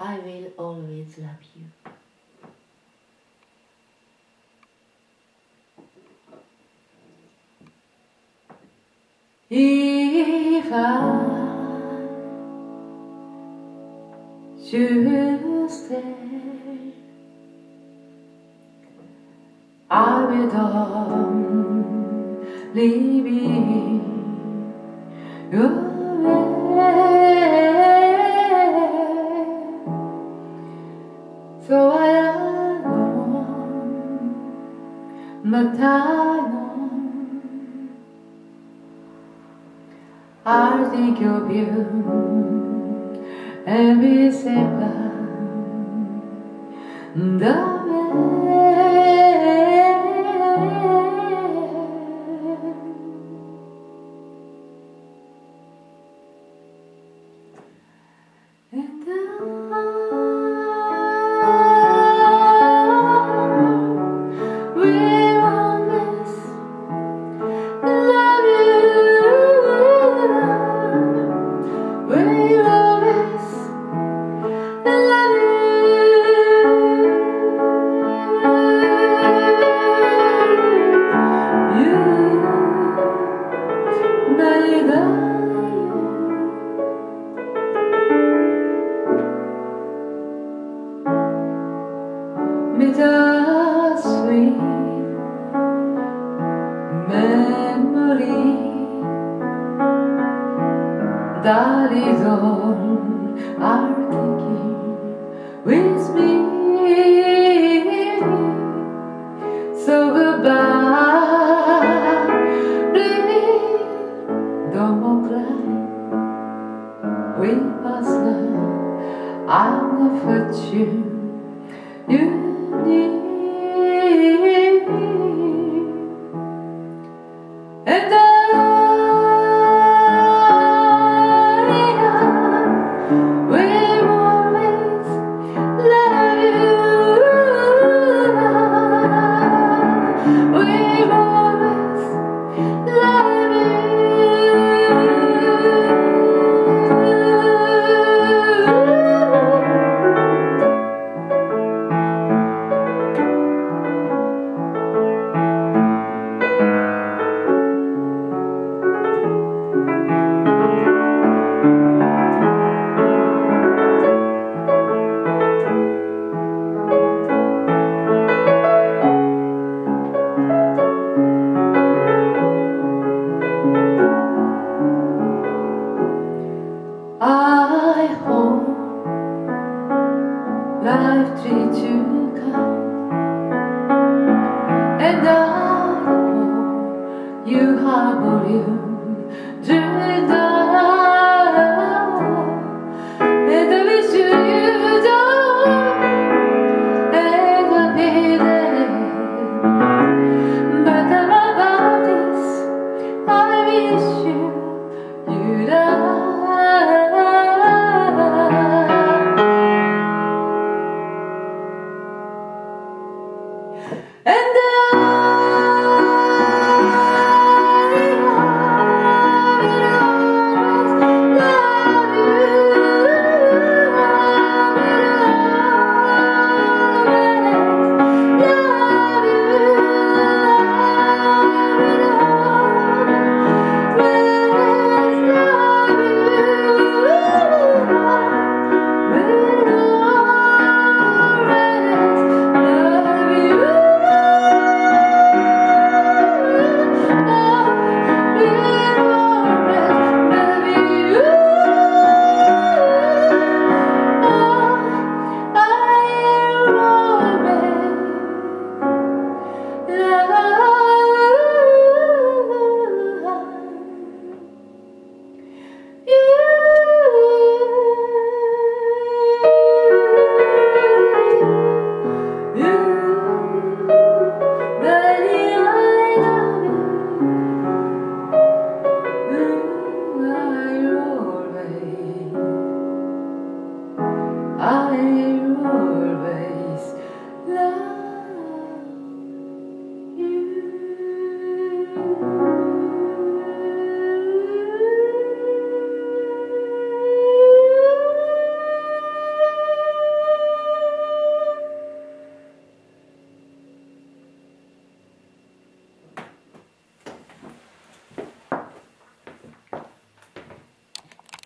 I will always love you. If I should stay, I will don't leave your way. So I know, but I know I'll think of you every second the way. And will always love you. Will always love you. Bittersweet memory, that is all I'm taking with me. So goodbye, please don't more cry. We must love, I'm not for you need. And I will always love you. Will always love you. I hope life treats you kind, and I hope you have all you dreamed of.